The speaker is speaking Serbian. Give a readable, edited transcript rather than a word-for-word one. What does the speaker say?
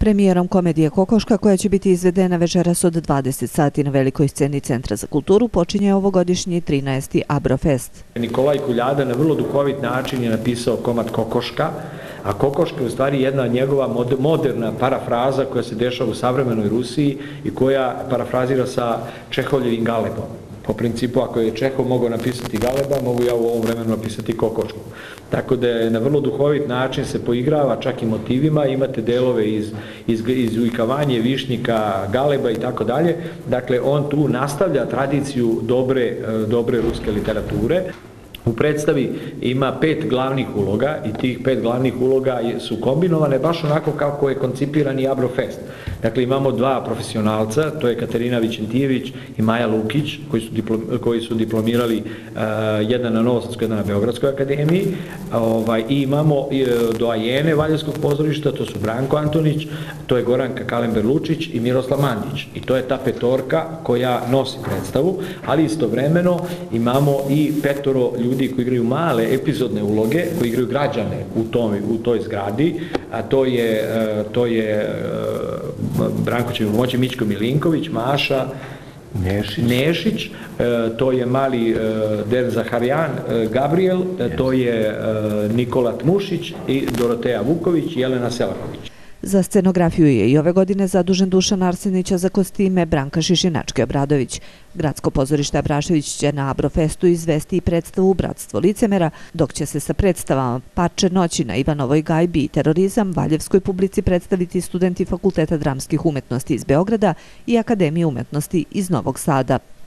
Premijerom komedije Kokoška, koja će biti izvedena večeras od 20 sati na velikoj sceni Centra za kulturu, počinje ovogodišnji 13. Abrofest. Nikolaj Kuljada na vrlo duhovit način je napisao komad Kokoška, a Kokoška je u stvari jedna njegova moderna parafraza koja se dešava u savremenoj Rusiji i koja parafrazira sa Čehovljevim Galebom. Po principu, ako je Čehov mogao napisati Galeba, mogu ja u ovom vremenu napisati Kokošku. Tako da je na vrlo duhovit način se poigrava čak i motivima, imate delove iz ujkavanje, višnjika, Galeba i tako dalje. Dakle, on tu nastavlja tradiciju dobre ruske literature. U predstavi ima 5 glavnih uloga i tih 5 glavnih uloga su kombinovane baš onako kako je koncipiran i Abrofest. Dakle, imamo 2 profesionalca, to je Katarina Vićentijević i Maja Lukić, koji su diplomirali jedan na Novosadskoj, jedan na Beogradskoj akademiji, i imamo doajene Valjevskog pozorišta, to su Branko Antonić, to je Goranka Kalember-Lučić i Miroslav Mandić. I to je ta petorka koja nosi predstavu, ali istovremeno imamo i 5 ljudi koji igraju male epizodne uloge, koji igraju građane u toj zgradi, a to je Branko će mi pomoći, Mićko Milinković, Maša Nešić, to je mali Der Zaharjan Gabriel, to je Nikola Tmušić i Doroteja Vuković i Jelena Selaković. Za scenografiju je i ove godine zadužen Dušan Arsenić, a za kostime Branka Šišinački-Obradović. Gradsko pozorište Abrašević će na Abrofestu izvesti i predstavu Bratstvo licemera, dok će se sa predstavama Parče noći na Ivanovoj gajbi i Terorizam valjevskoj publici predstaviti studenti Fakulteta dramskih umetnosti iz Beograda i Akademije umetnosti iz Novog Sada.